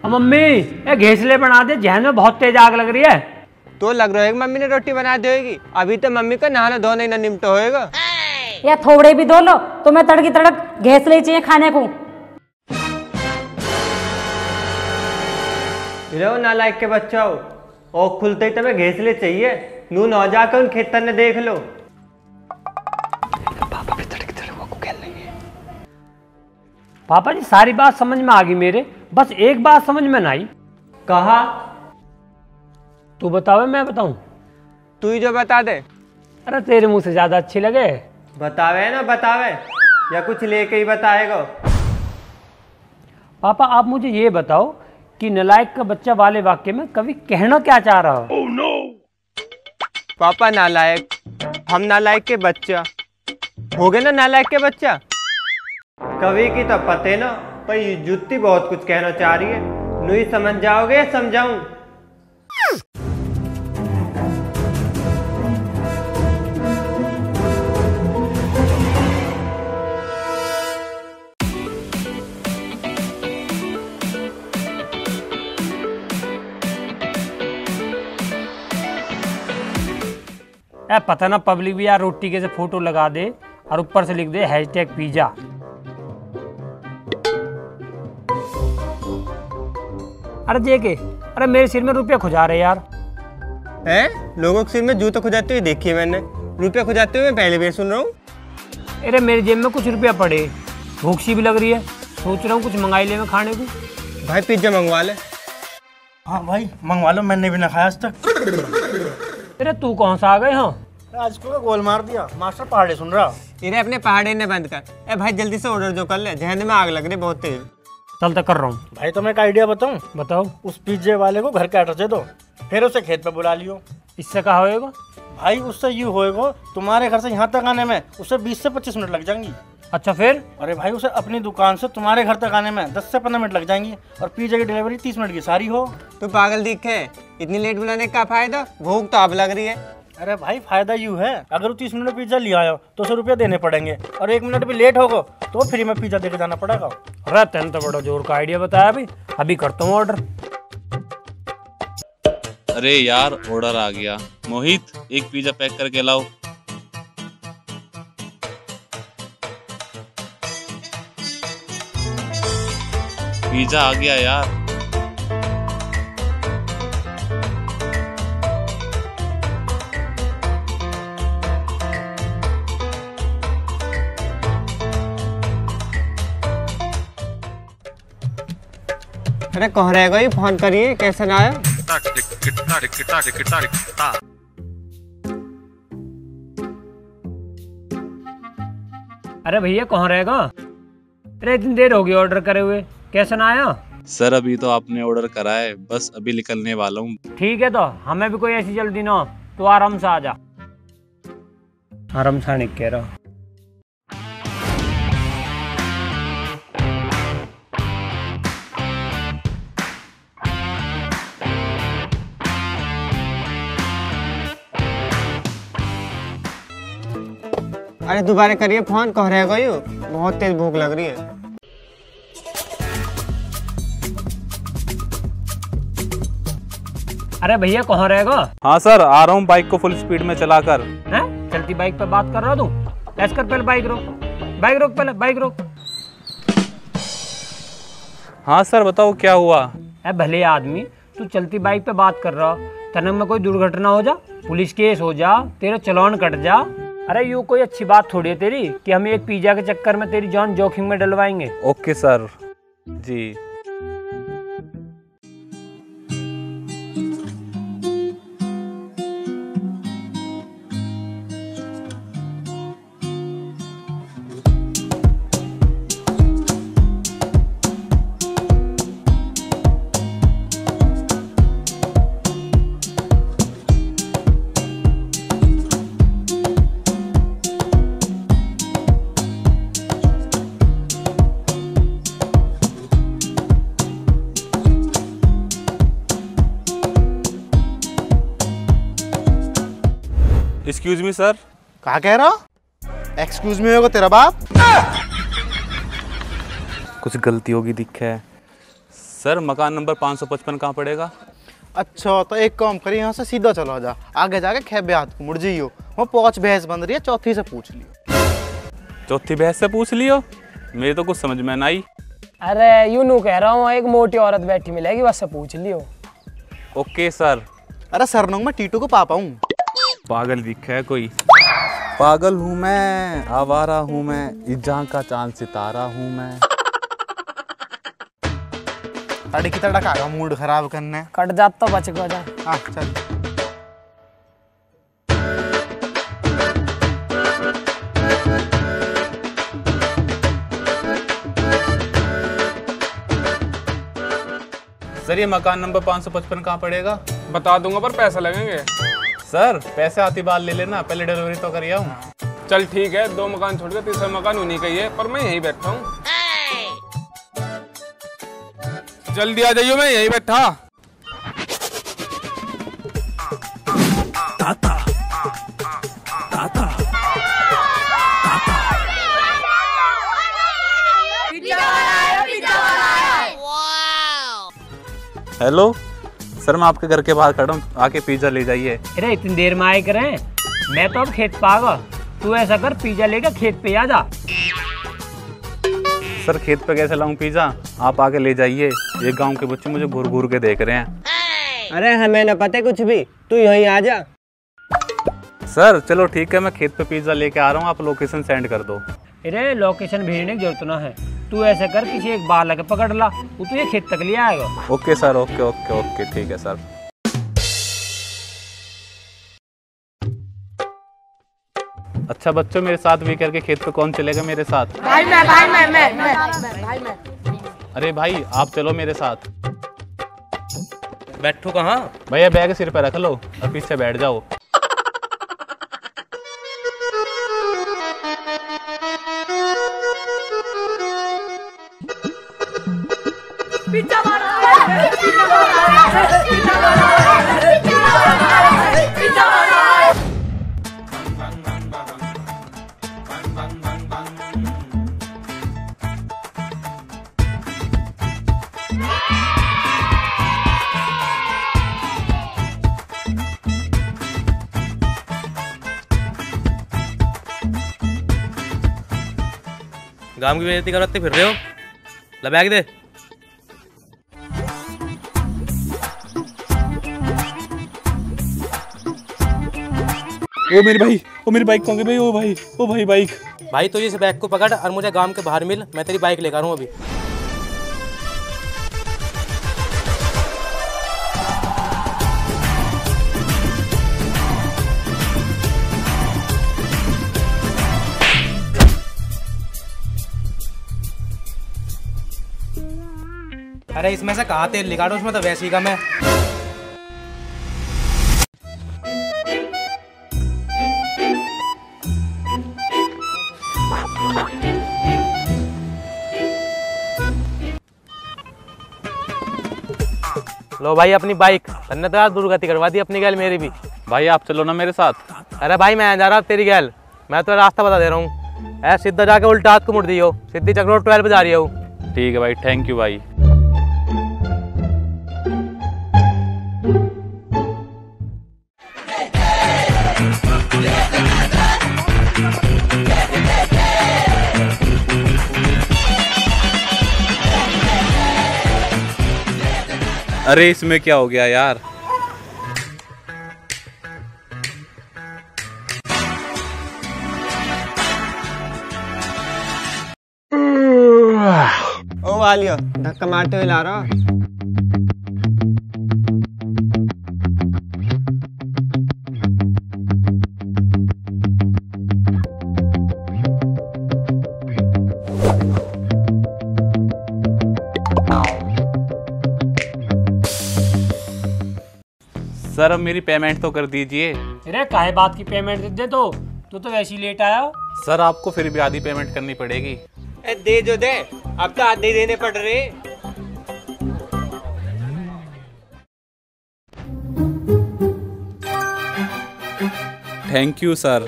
Mummy ये घेसले बना दे, जहन में बहुत तेज आग लग रही है। तो लग रहा है मम्मी ने रोटी बना दी होगी, अभी तो मम्मी का नहाना धोना ही ना निपटा होएगा। या थोड़े भी धो लो, तुम्हें तड़की तड़क घेसले ही चाहिए खाने को। नालायक के बच्चा हो, और खुलते ही तुम्हें घेसले चाहिए, नू न जाकर उन खेतर ने देख लो। पापा भी तड़के तड़के वो खेल लेंगे। पापा जी सारी बात समझ में आ गई मेरे, बस एक बात समझ में ना आई। कहा? तू बतावे मैं बताऊं? तू ही जो बता दे। अरे तेरे मुंह से ज्यादा अच्छी लगे। बतावे ना बतावे, या कुछ लेके ही बताएगा। पापा आप मुझे ये बताओ कि नालायक का बच्चा वाले वाक्य में कवि कहना क्या चाह रहा हो? no! पापा नालायक, हम नालायक के बच्चा हो गए ना, नालायक के बच्चा। कवि की तो पते ना, पर ये जुत्ती बहुत कुछ कहना चाह रही है। नू ही समझ जाओगे, समझाऊं? पता ना पब्लिक भी यार रोटी के से फोटो लगा दे और ऊपर से लिख दे #पिज़्ज़ा। अरे जेके, अरे मेरे सिर में रुपया खुजा रहे यार। हैं? लोगों के सिर में जूते खुजाते हुए देखी है मैंने, रुपया खुजाते हुए मैं पहले बार सुन रहा हूँ। अरे मेरे जेब में कुछ रुपया पड़े, भूख सी भी लग रही है, सोच रहा हूँ कुछ मंगाई ले मैं खाने को। भाई पिज्जा मंगवा ले। हाँ भाई मंगवा लो, मैंने भी ना खाया आज तक। अरे तू कौन सा आ गए? हाँ आज को गोल मार दिया, मास्टर पहाड़े सुन रहा। इन्हें अपने पहाड़े ने बंद कर। ए भाई जल्दी से ऑर्डर जो कर ले, जहन में आग लग रही बहुत तेज। चल तो कर रहा हूँ। भाई तुम्हें एक आइडिया बताऊँ? बताओ। उस पिज्जे वाले को घर का एड्रेस दे दो, फिर उसे खेत पे बुला लियो। इससे क्या होएगा? भाई उससे यूँ होएगा, तुम्हारे घर से यहाँ तक आने में उसे 20 से 25 मिनट लग जाएंगी। अच्छा फिर? अरे भाई उसे अपनी दुकान से तुम्हारे घर तक आने में 10 से 15 मिनट लग जाएंगी, और पिज्जे की डिलीवरी 30 मिनट की सारी हो। तू पागल दिखे, इतनी लेट बुलाने का फायदा? भूख तो अब लग रही है। अरे भाई फायदा यूँ है, अगर 30 मिनट में पिज्जा ले आयो तो 100 रुपया देने पड़ेंगे, और 1 मिनट भी लेट होगा तो फ्री में पिज्जा देके जाना पड़ेगा। अरे तेन तो बड़ा जोर का आइडिया बताया भाई, अभी करता हूँ ऑर्डर। अरे यार ऑर्डर आ गया। मोहित एक पिज्जा पैक करके लाओ। पिज्जा आ गया यार। अरे कौन रहेगा ये, फोन करिए, कैसे ना आया? अरे भैया कौन रहेगा? अरे इतनी देर हो गई ऑर्डर करे हुए, कैसे ना आया? सर अभी तो आपने ऑर्डर करा है, बस अभी निकलने वाला हूँ। ठीक है, तो हमें भी कोई ऐसी जल्दी ना हो, तो आराम से आ जा। आराम से नहीं कह रहा। अरे दोबारा करिए फोन, कौन रहेगा यू? बहुत तेज भूख लग रही है। अरे भैया कहाँ रहेगा? हाँ सर आ रहा हूँ, बाइक को फुल स्पीड में चलाकर। हैं? चलती बाइक पे बात कर रहा तू? ऐसे कर, पहले बाइक रोक, बाइक रोक, पहले बाइक रोक। हाँ सर बताओ क्या हुआ? अरे भले आदमी, तू चलती बाइक पे बात कर रहा, तनक में कोई दुर्घटना हो जा, पुलिस केस हो जा, तेरा चालान कट जा। अरे यूँ कोई अच्छी बात थोड़ी है तेरी कि हम एक पिज्जा के चक्कर में तेरी जान जोखिम में डलवाएंगे। Okay sir ji. Excuse me sir. क्या कह रहा? एक्सक्यूज मी होगा तेरा बाप? कुछ गलती होगी दिखे सर मकान नंबर 555 कहाँ पड़ेगा? अच्छा तो एक काम करिए, यहाँ से सीधा चला जा, आगे जाके खेबे हाथ को मुड़ जाइयो, वो 5 भैंस बन रही है, चौथी से पूछ लियो। चौथी भैंस से पूछ लियो? मेरे तो कुछ समझ में ना आई। अरे यूं नू कह रहा हूँ, एक मोटी औरत बैठी मिलेगी, बस से पूछ लियो। Okay sir. अरे सरनों में टीटू को पापा हूँ। पागल दिखा है कोई। पागल हूँ मैं, आवारा हूँ मैं, इज्जत का चांद सितारा हूँ मैं। तड़की तड़क आगा मूड खराब करने। कट जात तो बच गो जा। हाँ चल। सर ये मकान नंबर 555 कहाँ पड़ेगा? बता दूंगा पर पैसे लगेंगे। सर पैसे आती बात ले लेना, पहले डिलीवरी तो करिए हूँ। चल ठीक है, 2 मकान छोड़ के तीसरा मकान उन्हीं का ही है, पर मैं यहीं बैठा हूँ। जल्दी आ जाइयो, मैं यहीं बैठा। हेलो सर, मैं आपके घर के बाहर खड़ा हूँ, आके पिज्जा ले जाइए। अरे इतनी देर में आए करें, मैं तो अब खेत पागा। तू ऐसा कर, पिज्जा लेकर खेत पे आ जा। सर खेत पे कैसे लाऊं पिज्जा? आप आके ले जाइए, ये गांव के बच्चे मुझे घूर घूर के देख रहे हैं। अरे हमें न पता कुछ भी, तू यहीं आ जा। सर चलो ठीक है, मैं खेत पे पिज्जा लेके आ रहा हूँ, आप लोकेशन सेंड कर दो। अरे लोकेशन भेजने की जरूरत ना है, तू ऐसा कर, किसी एक बार लगे पकड़ ला, वो तुझे खेत तक ले आएगा। Okay sir, okay okay okay, ठीक है सर। अच्छा बच्चों, मेरे साथ भी करके खेत पे कौन चलेगा मेरे साथ? मैं। अरे भाई आप चलो मेरे साथ। बैठो कहाँ? भैया बैग सिर पे रख लो और पीछे बैठ जाओ। गांव की बेइज्जती करते फिर रहे हो, ला बैग दे। ओ मेरी बाइक कौन गई भाई? ओ भाई बाइक। भाई तो इस बैग को पकड़ और मुझे गांव के बाहर मिल, मैं तेरी बाइक लेकर हूँ अभी। अरे इसमें से कहाँ तेल निकालो, उसमें तो वैसे ही कम है। लो भाई अपनी बाइक, तन्ने तो यार दुर्गति करवा दी अपनी गैल मेरी भी। भाई आप चलो ना मेरे साथ। अरे भाई मैं जा रहा तेरी गैल, मैं तो रास्ता बता दे रहा हूँ। ऐसे सीधा जाके उल्टा हाथ को मुड़ दियो, सीधी चक्र 12 पे जा रही हूँ। ठीक है भाई, थैंक यू भाई। अरे इसमें क्या हो गया यार? ओ वालियो, धक्का मारते हुए ला रहा। सर अब मेरी पेमेंट तो कर दीजिए। अरे काहे बात की पेमेंट दे दो, तू तो वैसे ही लेट आया। सर आपको फिर भी आधी पेमेंट करनी पड़ेगी। दे जो दे, अब तो आधे देने पड़ रहे। Thank you sir.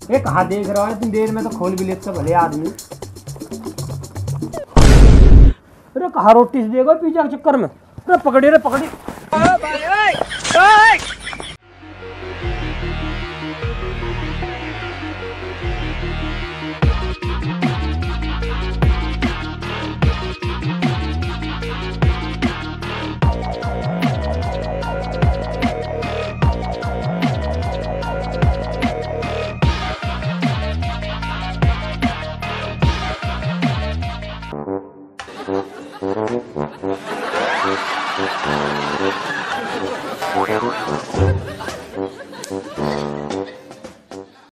ये कहाँ देख रहा है, इतनी देर में तो खोल भी लेता भले आदमी। अरे कहाँ रोटी से देगा पिज्जा के चक्कर में। अरे पकड़े रे पकड़े।